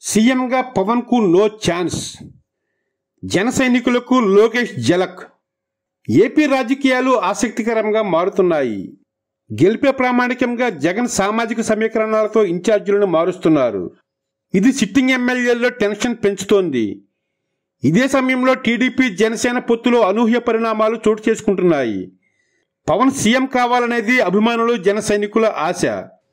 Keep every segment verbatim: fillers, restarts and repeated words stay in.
సీఎంగా పవన్ కు no chance. జన సైనికులకు లోకేష్ జలక్. ఏపీ రాజకీయాలు ఆసక్తికరంగా మారుతున్నాయి. గెలిపే ప్రామాణికంగా జగన్ సామాజిక సమీకరణాలతో ఇన్ఛార్జీలను మారుస్తున్నారు. ఇది సిట్టింగ్ ఎమ్మెల్యేల్లో టెన్షన్ పెంచుతోంది. ఇదే సమయంలో టీడీపీ జనసేన పొత్తులో అనూహ్య పరిణామాలు చోటు చేసుకుంటున్నాయి. పవన్ సీఎం కావాలనేది అభిమానులు జన సైనికుల ఆశ.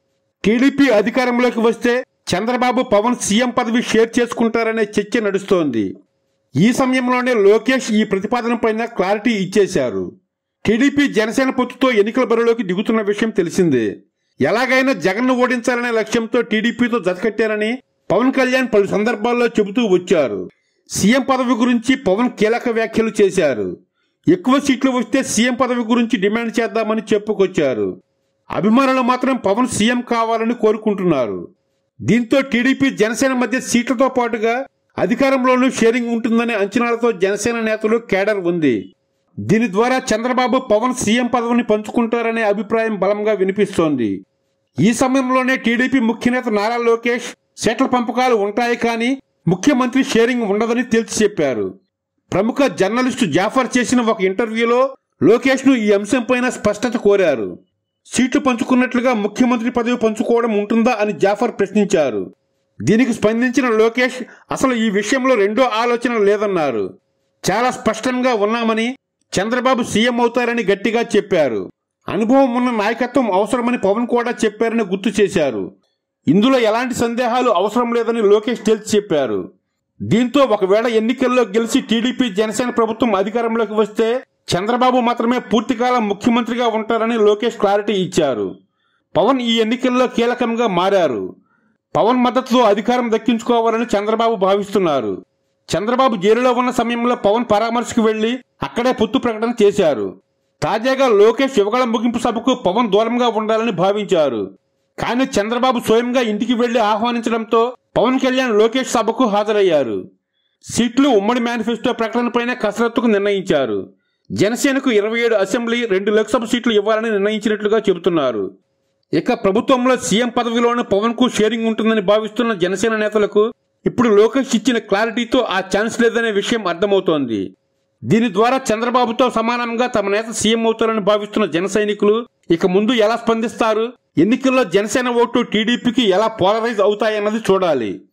టీడీపీ అధికారంలోకి వస్తే చంద్రబాబు పవన్ సీఎం పదవి షేర్ చేసుకుంటారనే చర్చ నడుస్తోంది. ఈ సమయంలోనే లోకేష్ ఈ ప్రతిపాదనపైన క్లారిటీ ఇచ్చేశారు. టీడీపీ జనసేన పొత్తుతో ఎన్నికల బరిలోకి దిగుతున్న విషయం తెలిసిందే. ఎలాగైనా జగన్ను ఓడించాలనే లక్ష్యంతో టీడీపీతో జతకట్టారని పవన్ కళ్యాణ్ పలు సందర్భాల్లో చెబుతూ వచ్చారు. సీఎం పదవి గురించి పవన్ కీలక వ్యాఖ్యలు చేశారు. ఎక్కువ సీట్లు వస్తే సీఎం పదవి గురించి డిమాండ్ చేద్దామని చెప్పుకొచ్చారు. అభిమానులు మాత్రం పవన్ సీఎం కావాలని కోరుకుంటున్నారు. దీంతో టీడీపీ జనసేన మధ్య సీట్లతో పాటుగా అధికారంలోనూ షేరింగ్ ఉంటుందనే అంచనాలతో జనసేన నేతలు కేడర్ ఉంది. దీని ద్వారా చంద్రబాబు పవన్ సీఎం పదవిని పంచుకుంటారనే అభిప్రాయం బలంగా వినిపిస్తోంది. ఈ సమయంలోనే టీడీపీ ముఖ్యనేత నారా లోకేష్ సీట్ల పంపకాలు ఉంటాయి కానీ ముఖ్యమంత్రి షేరింగ్ ఉండదని తేల్చి చెప్పారు. ప్రముఖ జర్నలిస్టు జాఫర్ చేసిన ఒక ఇంటర్వ్యూలో లోకేష్ ను ఈ అంశంపైన స్పష్టత కోరారు. సీట్లు పంచుకున్నట్లుగా ముఖ్యమంత్రి పదవి పంచుకోవడం ఉంటుందా అని జాఫర్ ప్రశ్నించారు. దీనికి స్పందించిన లోకేష్ అసలు ఈ విషయంలో రెండో ఆలోచన లేదన్నారు. చాలా స్పష్టంగా ఉన్నామని, చంద్రబాబు సీఎం అవుతారని గట్టిగా చెప్పారు. అనుభవం ఉన్న నాయకత్వం అవసరమని పవన్ కూడా చెప్పారని గుర్తు చేశారు. ఇందులో ఎలాంటి సందేహాలు అవసరం లేదని లోకేష్ తేల్చి చెప్పారు. దీంతో ఒకవేళ ఎన్నికల్లో గెలిచి టీడీపీ జనసేన ప్రభుత్వం అధికారంలోకి వస్తే చంద్రబాబు మాత్రమే పూర్తికాలం ముఖ్యమంత్రిగా ఉంటారని లోకేష్ క్లారిటీ ఇచ్చారు. పవన్ ఈ ఎన్నికల్లో కీలకంగా మారారు. పవన్ మద్దతుతో అధికారం దక్కించుకోవాలని చంద్రబాబు భావిస్తున్నారు. చంద్రబాబు జైలులో ఉన్న సమయంలో పవన్ పరామర్శకు వెళ్లి అక్కడే పొత్తు ప్రకటన చేశారు. తాజాగా లోకేష్ యువగళ ముగింపు సభకు పవన్ దూరంగా ఉండాలని భావించారు. కానీ చంద్రబాబు స్వయంగా ఇంటికి వెళ్లి ఆహ్వానించడంతో పవన్ కళ్యాణ్ లోకేష్ సభకు హాజరయ్యారు. సీట్లు ఉమ్మడి మేనిఫెస్టో ప్రకటనపైన కసరత్తుకు నిర్ణయించారు. జనసేనకు ఇరవై ఏడు అసెంబ్లీ, రెండు లోక్సభ సీట్లు ఇవ్వాలని నిర్ణయించినట్లుగా చెబుతున్నారు. ఇక ప్రభుత్వంలో సీఎం పదవిలోనూ పవన్ కు షేరింగ్ ఉంటుందని భావిస్తున్న జనసేన నేతలకు ఇప్పుడు లోకేష్ ఇచ్చిన క్లారిటీతో ఆ ఛాన్స్ లేదనే విషయం అర్థమవుతోంది. దీని ద్వారా చంద్రబాబుతో సమానంగా తమ నేత సీఎం అవుతారని భావిస్తున్న జన సైనికులు ఇక ముందు ఎలా స్పందిస్తారు, ఎన్నికల్లో జనసేన ఓటు టీడీపీకి ఎలా పోలరైజ్ అవుతాయన్నది చూడాలి.